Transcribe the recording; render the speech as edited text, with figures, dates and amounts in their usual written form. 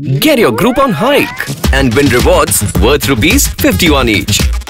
Get your group on hike and win rewards worth rupees 51 each.